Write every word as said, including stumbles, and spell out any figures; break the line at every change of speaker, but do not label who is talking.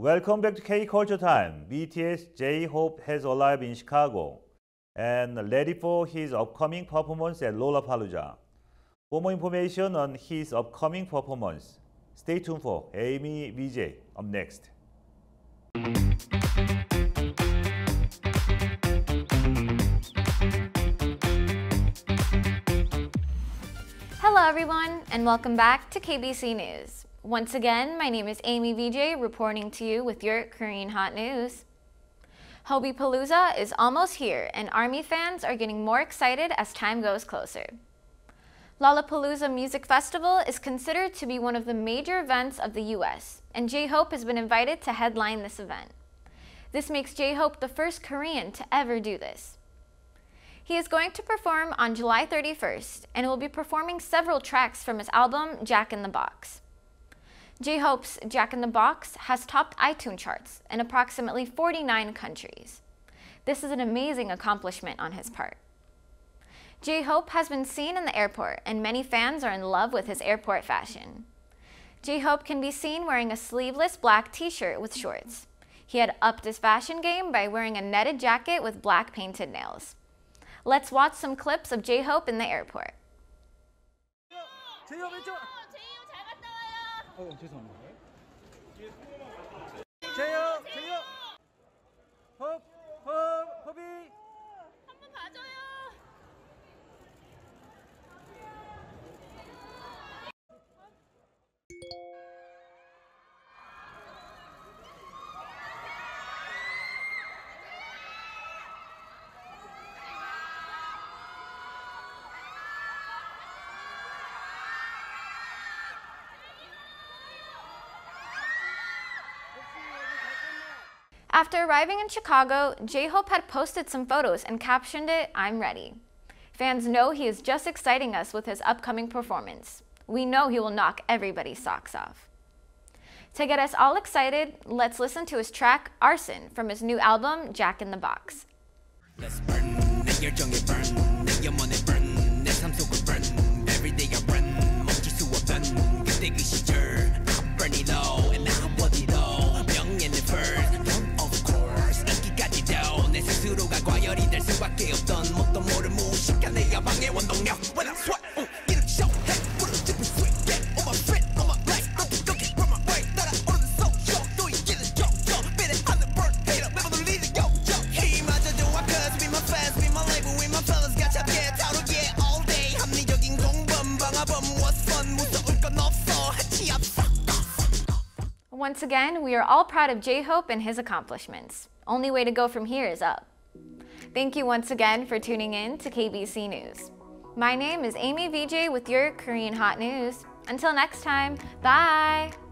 Welcome back to K-Culture Time. B T S J-Hope has arrived in Chicago and ready for his upcoming performance at Lollapalooza. For more information on his upcoming performance, stay tuned for Amy V J up next.
Hello everyone, and welcome back to K B C News. Once again, my name is Amy V J reporting to you with your Korean hot news. Hobbypalooza is almost here, and ARMY fans are getting more excited as time goes closer. Lollapalooza Music Festival is considered to be one of the major events of the U S, and J-Hope has been invited to headline this event. This makes J-Hope the first Korean to ever do this. He is going to perform on July thirty-first, and will be performing several tracks from his album Jack in the Box. J-Hope's Jack in the Box has topped iTunes charts in approximately forty-nine countries. This is an amazing accomplishment on his part. J-Hope has been seen in the airport, and many fans are in love with his airport fashion. J-Hope can be seen wearing a sleeveless black t-shirt with shorts. He had upped his fashion game by wearing a netted jacket with black painted nails. Let's watch some clips of J-Hope in the airport.
어, 죄송합니다. 제요, 제요. 홉, 홉, 홉이. 한번 봐줘요.
After arriving in Chicago, J-Hope had posted some photos and captioned it, "I'm ready." Fans know he is just exciting us with his upcoming performance. We know he will knock everybody's socks off. To get us all excited, let's listen to his track, Arson, from his new album, Jack in the Box.
Let's burn, 내 열정에 burn, 내 영혼에 burn, 내 삶 속을 burn, every day I run, 멈출 수 없던 그때 그 시절, I'm burning low and I want it all, 명예는 first, of course, 여기까지도 내 스스로가 과열이 될 수밖에 없던 뭣도 모를 무식한 내 야망의 원동력, when I sweat, uh, 이렇게 show, hey, 부르는 짚은 sweet, get on my feet, on my life, I'm looking from my way, 따라오르는 social, 또 이기는 jojo, 비례 하는 burn, hater, 매번 돌리는 yo, yo, 힘마저 좋아, cause we my fans, we my label, we my fellas, got 잡게 다루게 all day, 합리적인 공범, 방화범, what's fun, 무서울 건 없어, 해치 없어.
Once again, we are all proud of J-Hope and his accomplishments. Only way to go from here is up. Thank you once again for tuning in to K B C News. My name is Amy V J with your Korean Hot News. Until next time, bye!